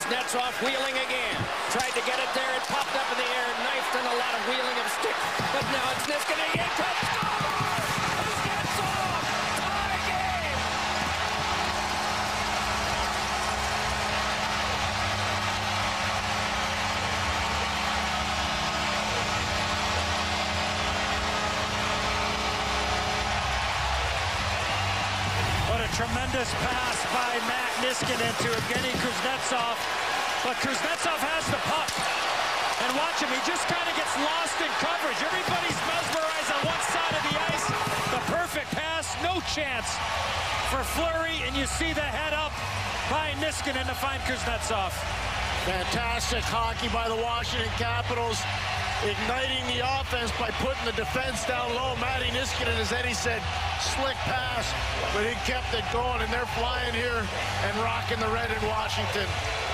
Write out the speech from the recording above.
Kuznetsov wheeling again. Tried to get it there. It popped up in the air. Knifed and a lot of wheeling of sticks. But now it's Niskanen again. Cut score! Kuznetsov! Tie game! What a tremendous pass by Matt Niskanen to Evgeny Kuznetsov. But Kuznetsov has the puck. And watch him, he just kind of gets lost in coverage. Everybody's mesmerized on one side of the ice. The perfect pass, no chance for Fleury. And you see the head up by Niskanen to find Kuznetsov. Fantastic hockey by the Washington Capitals, igniting the offense by putting the defense down low. Matti Niskanen, as Eddie said, slick pass, but he kept it going, and they're flying here and rocking the red in Washington.